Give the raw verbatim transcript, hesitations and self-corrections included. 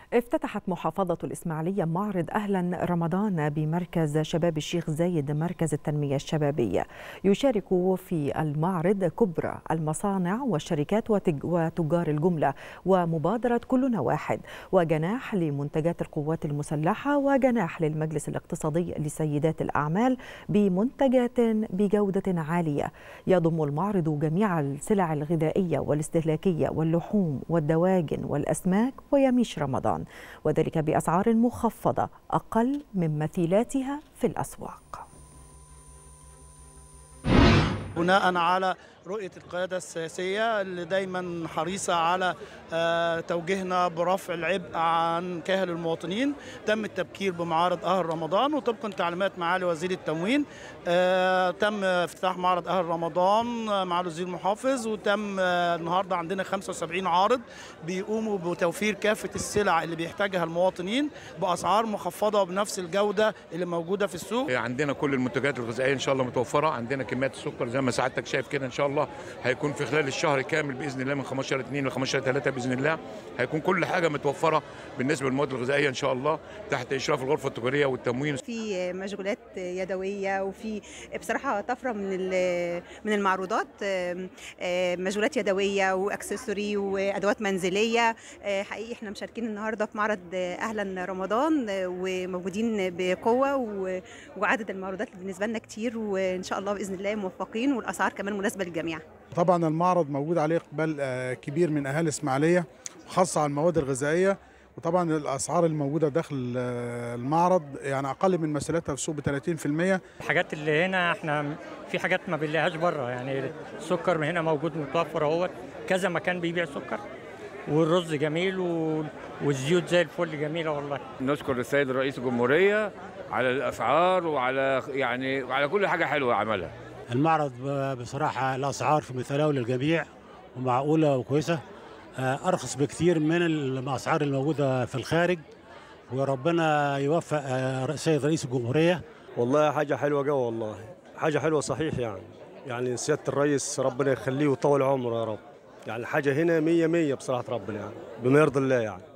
افتتحت محافظة الإسماعيلية معرض أهلا رمضان بمركز شباب الشيخ زايد مركز التنمية الشبابية. يشارك في المعرض كبرى المصانع والشركات وتجار الجملة ومبادرة كلنا واحد، وجناح لمنتجات القوات المسلحة، وجناح للمجلس الاقتصادي لسيدات الأعمال بمنتجات بجودة عالية. يضم المعرض جميع السلع الغذائية والاستهلاكية واللحوم والدواجن والأسماك ويميش رمضان، وذلك بأسعار مخفضة أقل من مثيلاتها في الأسواق. بناء على رؤية القيادة السياسية اللي دايما حريصة على توجيهنا برفع العبء عن كاهل المواطنين، تم التبكير بمعارض أهل رمضان، وطبقا تعليمات معالي وزير التموين تم افتتاح معرض أهل رمضان مع الوزير المحافظ، وتم النهارده عندنا خمسة وسبعين عارض بيقوموا بتوفير كافة السلع اللي بيحتاجها المواطنين بأسعار مخفضة وبنفس الجودة اللي موجودة في السوق. عندنا كل المنتجات الغذائية إن شاء الله متوفرة، عندنا كميات السكر زي ما سعادتك شايف كده إن شاء الله هيكون في خلال الشهر كامل باذن الله من خمستاشر اتنين ل خمستاشر تلاتة باذن الله هيكون كل حاجه متوفره بالنسبه للمواد الغذائيه ان شاء الله تحت اشراف الغرفه التجاريه والتموين. في مشغولات يدويه وفي بصراحه طفره من من المعروضات، مشغولات يدويه واكسسوري وادوات منزليه. حقيقي احنا مشاركين النهارده في معرض اهلا رمضان وموجودين بقوه، وعدد المعروضات بالنسبه لنا كتير، وان شاء الله باذن الله موفقين، والاسعار كمان مناسبه للجميع. طبعا المعرض موجود عليه اقبال كبير من اهالي الاسماعيليه خاصه على المواد الغذائيه، وطبعا الاسعار الموجوده داخل المعرض يعني اقل من مثيلاتها في السوق ب ثلاثين في المية. الحاجات اللي هنا احنا في حاجات ما بنلاقيهاش بره، يعني السكر من هنا موجود متوفر اهوت، كذا مكان بيبيع سكر، والرز جميل والزيوت زي الفل جميله والله. نشكر السيد رئيس الجمهوريه على الاسعار وعلى يعني على كل حاجه حلوه عملها. المعرض بصراحة الأسعار في متناول الجميع ومعقولة وكويسة، أرخص بكثير من الأسعار الموجودة في الخارج، وربنا يوفق السيد رئيس الجمهورية. والله حاجة حلوة جو، والله حاجة حلوة صحيح، يعني يعني سيادة الرئيس ربنا يخليه ويطول عمره يا رب، يعني حاجة هنا مية مية بصراحة ربنا، يعني بما يرضي الله يعني.